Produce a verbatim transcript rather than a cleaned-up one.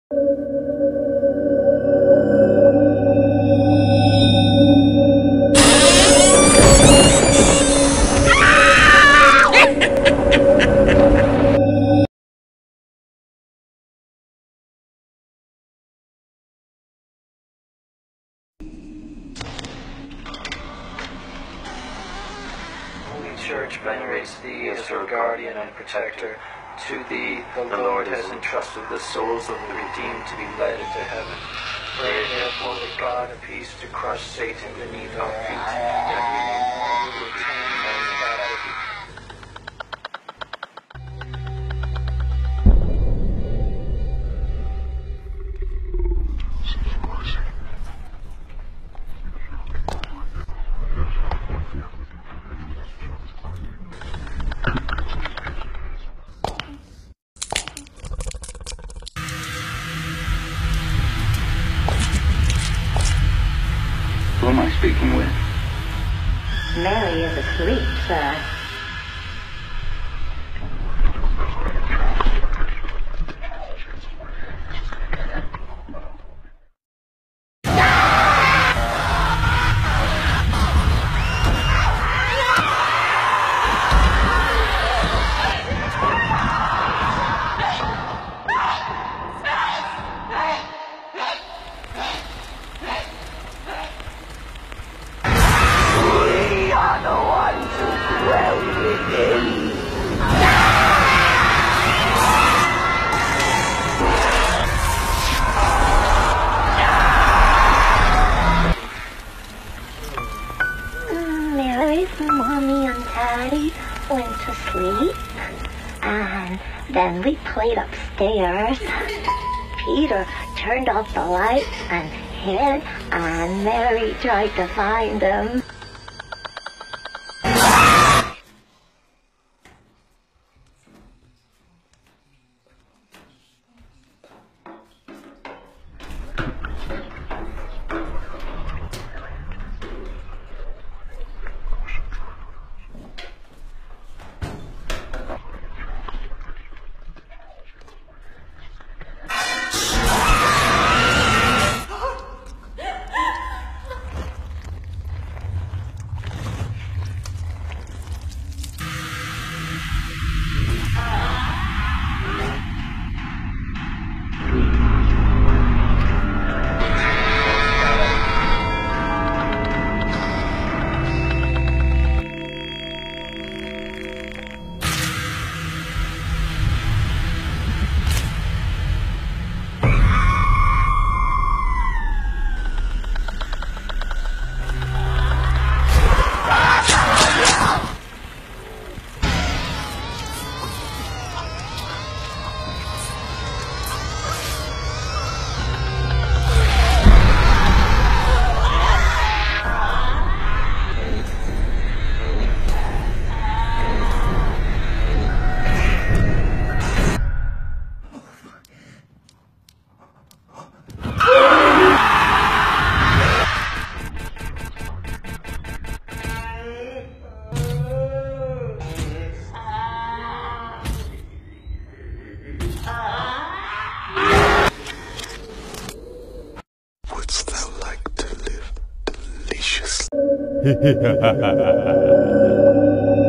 Church venerates thee as her guardian and protector. To thee the Lord has entrusted the souls of the redeemed to be led into heaven. Pray therefore that God of peace to crush Satan beneath our feet, that we no more will return man's captivity. Who am I speaking with? Mary is asleep, sir. Mary's mommy and daddy went to sleep, and then we played upstairs. Peter turned off the light and hid, and Mary tried to find him. Wouldst thou like to live deliciously?